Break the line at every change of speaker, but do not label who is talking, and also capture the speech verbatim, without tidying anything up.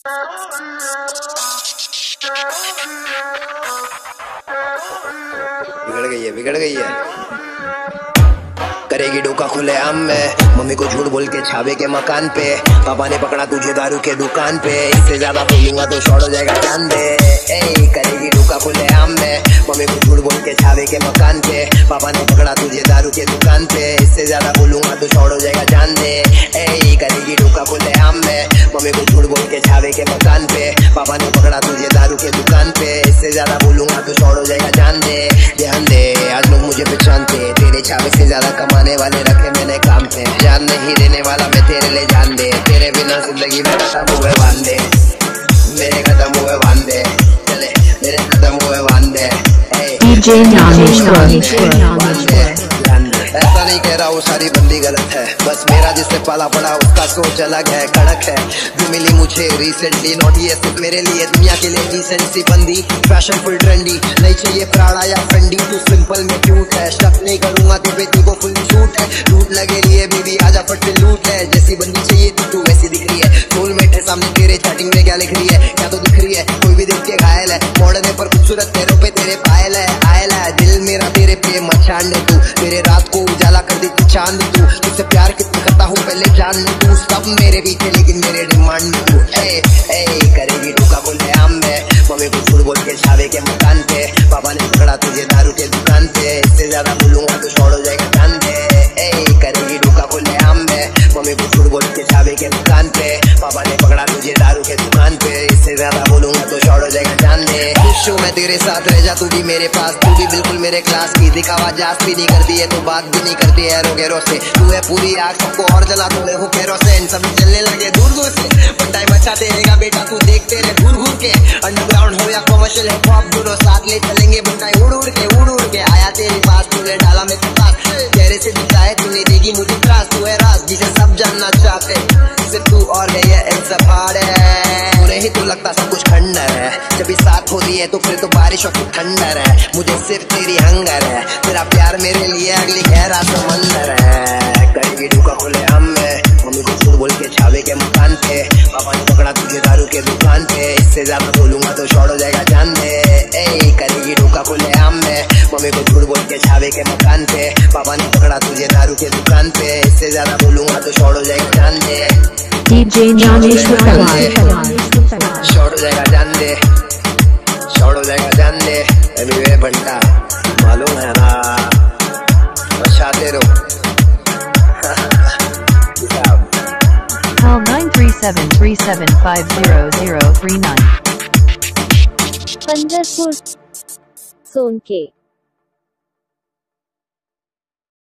बिगड़ गई है बिगड़ गई है करेगी डोका खुले आम में, मम्मी को झूठ बोल के छावे के मकान पे, पापा ने पकड़ा तुझे दारू के दुकान पे, इससे ज्यादा बोलूंगा तो शॉर्ट हो जाएगा जान दे। ए करेगी डोका खुले आम में, मम्मी को झूठ बोल के छावे के मकान पे, पापा ने पकड़ा तुझे दारू के दुकान पे, इससे ज्यादा बोलूंगा तो शॉर्ट हो जाएगा जान दे। ए करेगी डोका खुले आम में, मम्मी को झूठ बोल के छावे के मकान पे, पापा ने पकड़ा तुझे दारू के दुकान पे, इससे ज्यादा बोलूंगा तो शॉर्ट हो जाएगा जान दे। ध्यान दे आज लोग मुझे पहचानते, तेरे छावे से ज्यादा कमाने वाले रखे मैंने काम पे, जान नहीं देने वाला मैं तेरे लिए जान दे, तेरे बिना जिंदगी में खत्म हुए वांदे, मेरे खत्म हुए वांदे, चले मेरे खत्म हुए वांदे। ऐसा नहीं कह रहा हूँ सारी बंदी गलत है, बस मेरा जिससे पाला पड़ा उसका सोच अलग है, कड़क है जो मिली मुझे रिसेंटली, नॉट ये सिर्फ मेरे लिए दुनिया के लिए डिसेंट सी बंदी, फैशन फुल ट्रेंडी, नहीं चाहिए प्राड़ा या फ्रेंडी, तू सिंपल में क्यूट है, शक नहीं करूंगा तो बेटी को फुल छूट है, लूट लगे लिए बेबी आजा फट से लूट है, जैसी बंदी चाहिए तू तू वैसी दिख रही है, सोलमेट है सामने तेरे चैटिंग में क्या लिख रही है, क्या तो दिख रही है कोई भी देख के घायल है, मॉडर्न पर खूबसूरत पैरों पे तेरे पायल है, आयल है दिल मेरा तेरे पे मचान दे तू, मेरे रात को उजाला कर दे तू चांद तू, तुझसे प्यार कितना करता हूँ पहले जान ले तू, सब मेरे पीछे लेकिन मेरे डिमांड में तू, ए ए करेगी डोका खुले आम में, मम्मी को झूठ बोल के छावे के मकान पे, पापा ने पकड़ा तुझे दारू के दुकान पे, इससे ज्यादा बोलूंगा तो शॉर्ट हो जाएगा जान दे। ए करेगी डोका खुले आम में, मम्मी को झूठ बोल के छावे के मकान पे, पापा ने पकड़ा तुझे दारू के दुकान पे, इससे ज्यादा बोलूंगा तो शॉर्ट हो जाएगा जान दे। शो मैं तेरे साथ रह जा, तू भी मेरे पास, तू भी बिल्कुल मेरे क्लास की, दिखावा जास भी नहीं करती है तो बात भी नहीं करती है रोगेरो से, तू है पूरी आग सबको और जला तू है केरोसिन, सब चलने लगे दूर दूर से, बंटाई बचाते रहेगा बेटा तू देखते रहे घूर घूर के, अंडरग्राउंड हो या कमर्शियल हिप हॉप दोनों साथ ले चलेंगे बंटाई उड़ उड़ के उड़ उड़ के, आया तेरे पास तूने डाला में पास, चेहरे से दिखाए तूने देगी मुझे त्रास, तू है राज जिसे सब जानना चाहते, सिर्फ तू और ये इट्स अ पार्ट है, पूरे ही तो लगता सब कुछ खंडर है, जब भी साथ होती है तो फिर तो बारिश और ठंडर है, मुझे सिर्फ तेरी हंगर है, तेरा प्यार मेरे लिए अगली गहरा समंदर है। करेगी डोका खुले आम में, मम्मी को झूठ बोल के छावे के मकान पे, पापा ने पकड़ा तुझे दारू के दुकान पे, इससे ज्यादा बोलूंगा तो शॉर्ट हो जाएगा जान दे। ए करेगी डोका खुले आम में, मम्मी को झूठ बोल के छावे के मकान पे, पापा ने पकड़ा तुझे दारू के दुकान पे, इससे ज्यादा बोलूंगा तो शॉर्ट हो जाएगा जान दे।
डीजे ज्ञानेश्वर
शॉर्ट हो जाएगा जान दे, शॉर्ट हो जाएगा जान दे। एनीवे बंटा मालूम है ना, बचाते रहो।
Call nine three seven three seven five zero zero three nine।
Pandharpur सोनके।